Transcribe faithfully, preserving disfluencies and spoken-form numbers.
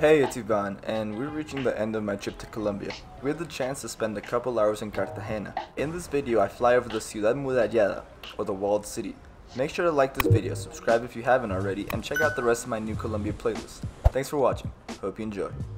Hey, it's Ivan, and we're reaching the end of my trip to Colombia. We had the chance to spend a couple hours in Cartagena. In this video, I fly over the Ciudad Amurallada, or the walled city. Make sure to like this video, subscribe if you haven't already, and check out the rest of my new Colombia playlist. Thanks for watching. Hope you enjoy.